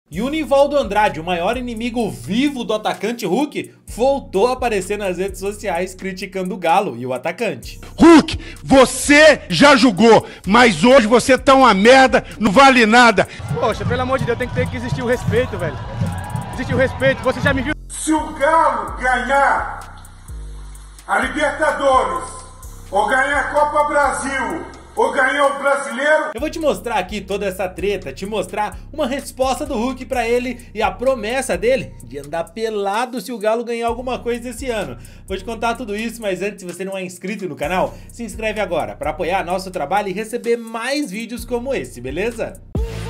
E o Nivaldo Andrade, o maior inimigo vivo do atacante Hulk, voltou a aparecer nas redes sociais criticando o Galo e o atacante. Hulk, você já jogou, mas hoje você tá uma merda, não vale nada. Poxa, pelo amor de Deus, tem que existir o respeito, velho. Existe o respeito, você já me viu? Se o Galo ganhar a Libertadores, ou ganhar a Copa Brasil, ou ganhar o Brasileiro... Eu vou te mostrar aqui toda essa treta, te mostrar uma resposta do Hulk pra ele e a promessa dele de andar pelado se o Galo ganhar alguma coisa esse ano. Vou te contar tudo isso, mas antes, se você não é inscrito no canal, se inscreve agora pra apoiar nosso trabalho e receber mais vídeos como esse, beleza?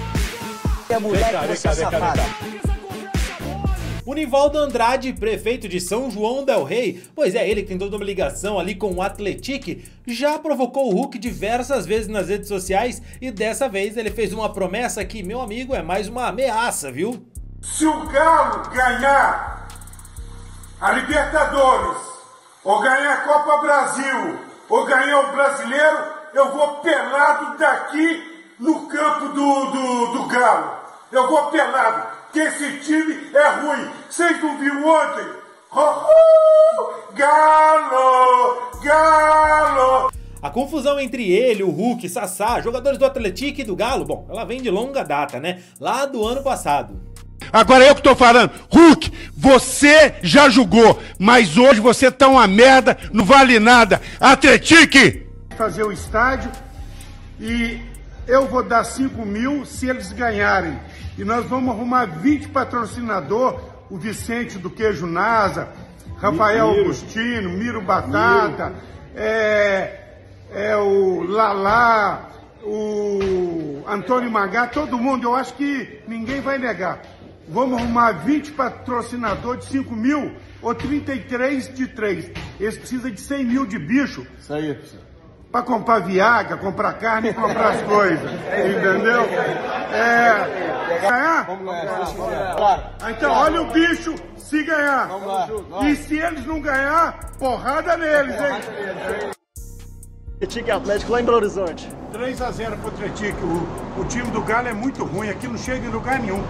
O Nivaldo Andrade, prefeito de São João del Rei, pois é ele que tem toda uma ligação ali com o Atlético, já provocou o Hulk diversas vezes nas redes sociais e dessa vez ele fez uma promessa que, meu amigo, é mais uma ameaça, viu? Se o Galo ganhar a Libertadores, ou ganhar a Copa Brasil, ou ganhar o Brasileiro, eu vou pelado daqui no campo do Galo. Eu vou pelado. Que esse time é ruim. Vocês não viram ontem? Galo! Galo! A confusão entre ele, o Hulk, Sassá, jogadores do Atlético e do Galo, bom, ela vem de longa data, né? Lá do ano passado. Agora eu que tô falando, Hulk, você já jogou, mas hoje você tá uma merda, não vale nada. Atlético! Fazer o estádio e eu vou dar 5 mil se eles ganharem. E nós vamos arrumar 20 patrocinadores, o Vicente do Queijo Nasa, Rafael Augustino, Miro Batata, o Lalá, o Antônio Magá, todo mundo, eu acho que ninguém vai negar. Vamos arrumar 20 patrocinadores de 5 mil ou 33 de 3. Eles precisam de 100 mil de bicho. Isso aí, professor. Para comprar Viagra, comprar carne e comprar as coisas, entendeu? Ganhar? Vamos lá, claro. Então, olha o bicho se ganhar. Vamos lá. E se eles não ganhar, porrada neles, hein? Atlético Atlético lá em Belo Horizonte. 3-0 pro Atlético. O time do Galo é muito ruim, aqui não chega em lugar nenhum.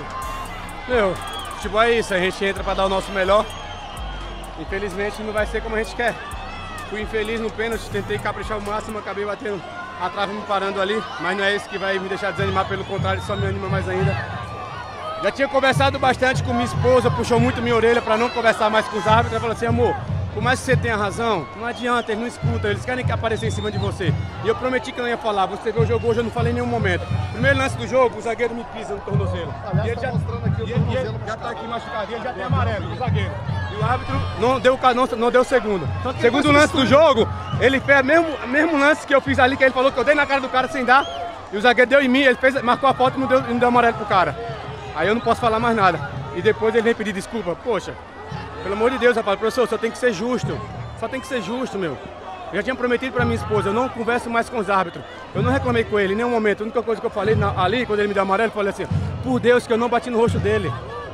Meu, futebol é isso, a gente entra pra dar o nosso melhor. Infelizmente não vai ser como a gente quer. Fui infeliz no pênalti, tentei caprichar o máximo, acabei batendo a trave me parando ali, mas não é isso que vai me deixar desanimar, pelo contrário, só me anima mais ainda. Já tinha conversado bastante com minha esposa, puxou muito minha orelha para não conversar mais com os árbitros, ela falou assim, amor, por mais que você tenha razão, não adianta, eles não escutam, eles querem aparecer em cima de você. E eu prometi que não ia falar, você viu o jogo hoje, eu não falei em nenhum momento. Primeiro lance do jogo, o zagueiro me pisa no tornozelo. Aliás, e ele tá mostrando aqui o tornozelo. já tá aqui machucado, e ele já tem amarelo, o zagueiro. E o árbitro não deu segundo. Segundo lance do jogo, ele fez o mesmo lance que eu fiz ali, que ele falou que eu dei na cara do cara sem dar. E o zagueiro deu em mim, ele marcou a falta e não deu amarelo pro cara. Aí eu não posso falar mais nada. E depois ele vem pedir desculpa. Poxa, pelo amor de Deus, rapaz, professor, só tem que ser justo. Só tem que ser justo, meu. Eu já tinha prometido pra minha esposa, eu não converso mais com os árbitros. Eu não reclamei com ele em nenhum momento. A única coisa que eu falei ali, quando ele me deu amarelo, eu falei assim, por Deus que eu não bati no rosto dele.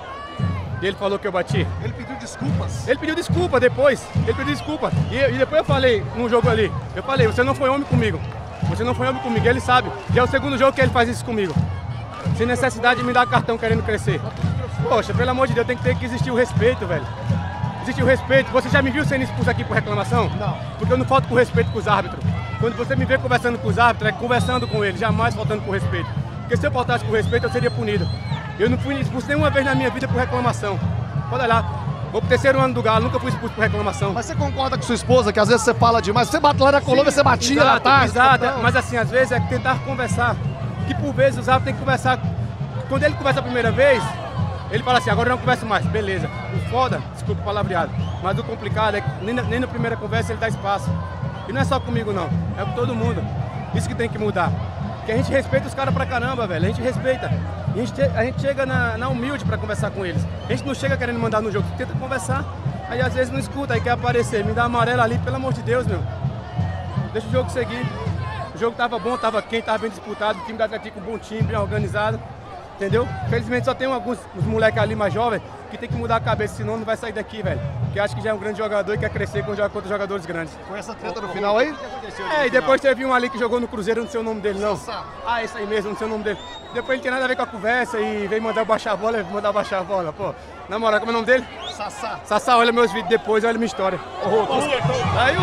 E ele falou que eu bati. Ele pediu desculpas. Ele pediu desculpa depois. Ele pediu desculpa. E depois eu falei, num jogo ali, eu falei, você não foi homem comigo. Você não foi homem comigo, ele sabe. Já é o segundo jogo que ele faz isso comigo. Sem necessidade de me dar cartão querendo crescer. Poxa, pelo amor de Deus, tem que existir o respeito, velho. Existe o respeito. Você já me viu sendo expulso aqui por reclamação? Não. Porque eu não falto com respeito com os árbitros. Quando você me vê conversando com os árbitros, é conversando com eles, jamais faltando com respeito. Porque se eu faltasse com respeito, eu seria punido. Eu não fui expulso nenhuma vez na minha vida por reclamação. Pode olhar. Vou pro 3º ano do Galo, nunca fui expulso por reclamação. Mas você concorda com sua esposa que às vezes você fala demais? Você bate lá na Colômbia, você batia na tarde. Exato, mas assim, às vezes é tentar conversar. Que por vezes os árbitros têm que conversar. Quando ele conversa a primeira vez, ele fala assim, agora eu não converso mais, beleza. O foda, desculpa o palavreado, mas o complicado é que nem na primeira conversa ele dá espaço. E não é só comigo não, é com todo mundo. Isso que tem que mudar. Porque a gente respeita os caras pra caramba, velho, a gente respeita. E a gente chega na humilde pra conversar com eles. A gente não chega querendo mandar no jogo, tenta conversar, aí às vezes não escuta, aí quer aparecer, me dá amarelo ali, pelo amor de Deus, meu. Deixa o jogo seguir. O jogo tava bom, tava quente, tava bem disputado, o time do Atlético um bom time, bem organizado. entendeu? Felizmente só tem alguns moleques ali mais jovens que tem que mudar a cabeça, senão não vai sair daqui, velho. Porque acho que já é um grande jogador e quer crescer quando joga contra jogadores grandes. Com essa treta no final aí? E depois teve um ali que jogou no Cruzeiro, não sei o nome dele, não. Sassá. Ah, esse aí mesmo, não sei o nome dele. Depois ele tem nada a ver com a conversa e veio mandar baixar a bola, pô. Na moral, como é o nome dele? Sassá. Sassá, olha meus vídeos depois, olha minha história. Aí,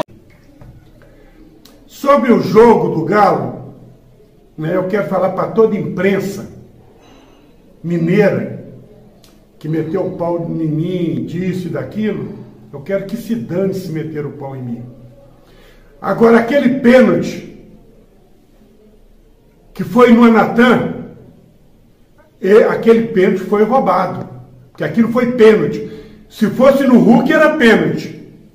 Sobre o jogo do Galo, né, eu quero falar para toda a imprensa mineira que meteu o pau em mim, disso e daquilo, eu quero que se dane se meter o pau em mim. Agora, aquele pênalti que foi no Anatan, aquele pênalti foi roubado, porque aquilo foi pênalti. Se fosse no Hulk, era pênalti.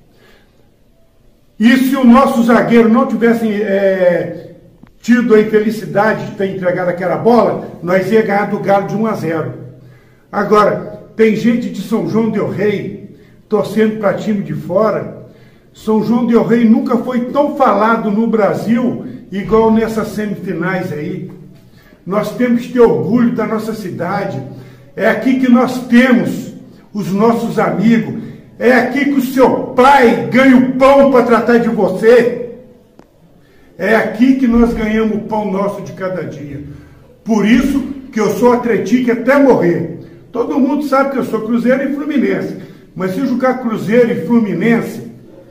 E se o nosso zagueiro não tivesse tido a infelicidade de ter entregado aquela bola, nós ia ganhar do Galo de 1-0. Agora, tem gente de São João del Rei torcendo para time de fora. São João del Rei nunca foi tão falado no Brasil igual nessas semifinais aí. Nós temos que ter orgulho da nossa cidade. É aqui que nós temos os nossos amigos. É aqui que o seu pai ganha o pão para tratar de você. É aqui que nós ganhamos o pão nosso de cada dia. Por isso que eu sou atletique até morrer. Todo mundo sabe que eu sou Cruzeiro e Fluminense. Mas se jogar Cruzeiro e Fluminense,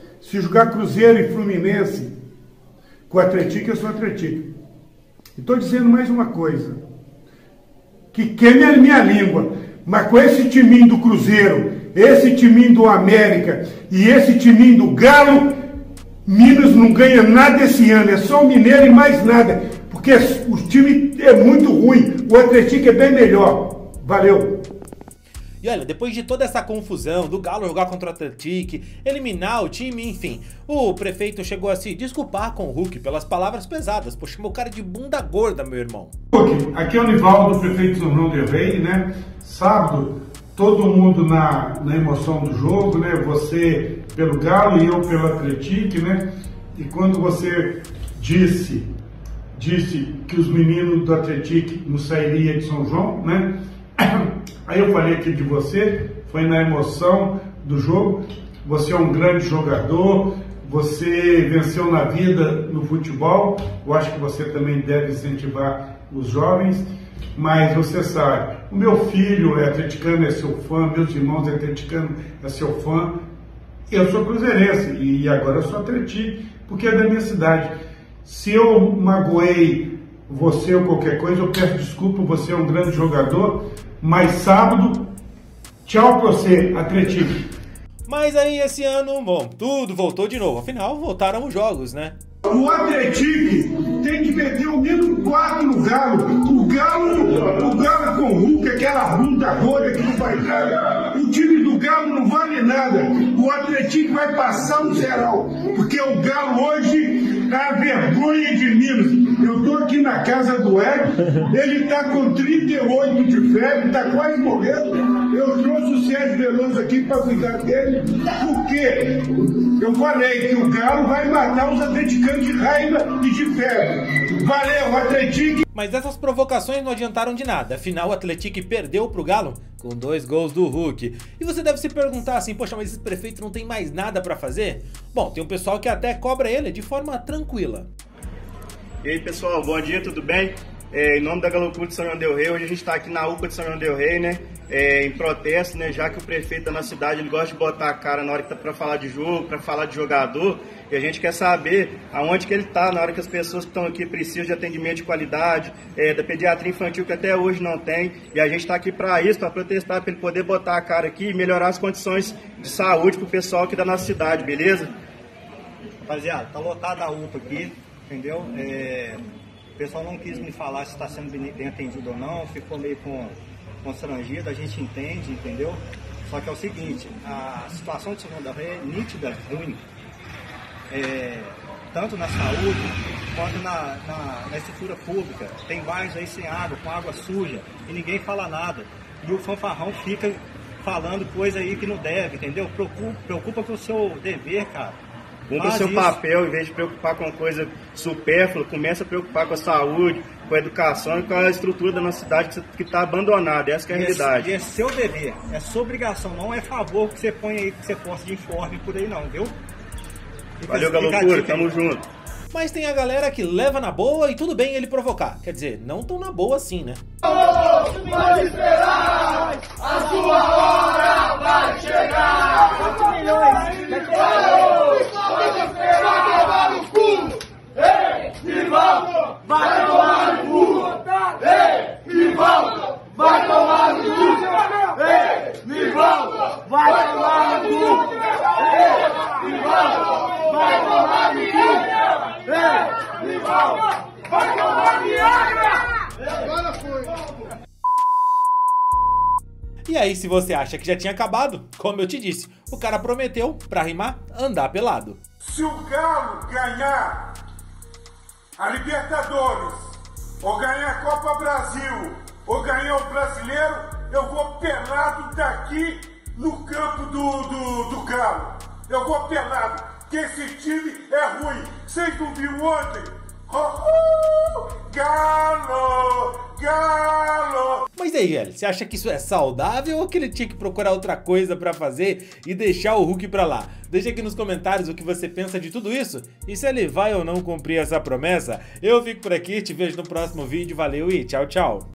com atletique, eu sou atletique. E estou dizendo mais uma coisa, que queime a minha língua, mas com esse timinho do Cruzeiro, esse timinho do América e esse timinho do Galo, Minas não ganha nada esse ano, é só o Mineiro e mais nada, porque o time é muito ruim, o Atlético é bem melhor. Valeu! E olha, depois de toda essa confusão do Galo jogar contra o Atlético, eliminar o time, enfim, o prefeito chegou a se desculpar com o Hulk pelas palavras pesadas, pô, chamou o cara de bunda gorda, meu irmão. Hulk, aqui é o Nivaldo, prefeito de São João del Rei, né? Sábado, todo mundo na emoção do jogo, né? Você pelo Galo e eu pelo Atlético, né? E quando você disse que os meninos do Atlético não sairiam de São João, né? Aí eu falei aqui de você, foi na emoção do jogo. Você é um grande jogador, você venceu na vida no futebol. Eu acho que você também deve incentivar os jovens, mas você sabe, o meu filho é atleticano, é seu fã, meus irmãos é atleticano, é seu fã. Eu sou cruzeirense e agora eu sou atleticano, porque é da minha cidade. Se eu magoei você ou qualquer coisa, eu peço desculpa, você é um grande jogador, mas sábado, tchau pra você, Atlético. Mas aí esse ano, bom, tudo voltou de novo, afinal voltaram os jogos, né? O Atlético tem que meter o mínimo 4 no Galo. O Galo com o Hulk, aquela bunda gorda que não vai nada. O time do Galo não vale nada. O Atlético vai passar um geral, porque o Galo hoje é a vergonha de Minas. Eu estou aqui na casa do Hélio, ele está com 38 de febre, está quase morrendo. Eu trouxe o Sérgio Veloso aqui para cuidar dele, porque eu falei que o Galo vai matar os atleticanos de raiva e de febre. Valeu, Atlético! Mas essas provocações não adiantaram de nada, afinal o Atlético perdeu pro Galo com 2 gols do Hulk. E você deve se perguntar assim, poxa, mas esse prefeito não tem mais nada pra fazer? Bom, tem um pessoal que até cobra ele de forma tranquila. E aí pessoal, bom dia, tudo bem? Em nome da Galo Clube de São João del Rei, hoje a gente está aqui na UPA de São João del Rei, né? Em protesto, né? Já que o prefeito da nossa cidade ele gosta de botar a cara na hora que tá para falar de jogo, para falar de jogador, e a gente quer saber aonde que ele está na hora que as pessoas que estão aqui precisam de atendimento de qualidade, da pediatria infantil que até hoje não tem, e a gente está aqui para isso, para protestar, para ele poder botar a cara aqui e melhorar as condições de saúde para o pessoal aqui da nossa cidade, beleza? Rapaziada, tá lotada a UPA aqui, entendeu? O pessoal não quis me falar se está sendo bem atendido ou não, ficou meio constrangido, a gente entende, entendeu? Só que é o seguinte, a situação de São João del Rei é nítida, ruim, tanto na saúde quanto na estrutura pública. Tem bairros aí sem água, com água suja, e ninguém fala nada. E o fanfarrão fica falando coisa aí que não deve, entendeu? Preocupa com o seu dever, cara. Cumpra o seu papel, em vez de preocupar com coisa supérflua, começa a preocupar com a saúde, com a educação e com a estrutura da nossa cidade que está abandonada. Essa que é a realidade. E é seu dever, é sua obrigação, não é favor que você põe aí, que você posta de informe por aí não, viu? Valeu, Galocura, tamo junto. Mas tem a galera que leva na boa e tudo bem ele provocar. Quer dizer, não tão na boa assim, né? Pode esperar, a sua hora vai chegar. 4 milhões. Pode esperar, vai tomar no cu. Ei, rival, vai tomar no cu. Ei, rival, vai tomar no cu. Ei, rival, vai tomar no cu. Ei, rival, vai tomar no cu. Ei, rival, vai tomar Viagra. Agora foi. E aí, se você acha que já tinha acabado, como eu te disse, o cara prometeu, pra rimar, andar pelado. Se o Galo ganhar a Libertadores, ou ganhar a Copa Brasil, ou ganhar o Brasileiro, eu vou pelado daqui no campo do Galo. Eu vou pelado, porque esse time é ruim. Vocês não viram ontem? Galo, Galo. Mas aí, velho, você acha que isso é saudável ou que ele tinha que procurar outra coisa pra fazer e deixar o Hulk pra lá? Deixa aqui nos comentários o que você pensa de tudo isso e se ele vai ou não cumprir essa promessa. Eu fico por aqui, te vejo no próximo vídeo, valeu e tchau, tchau.